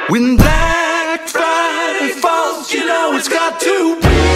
When Black Friday falls, you know it's got to be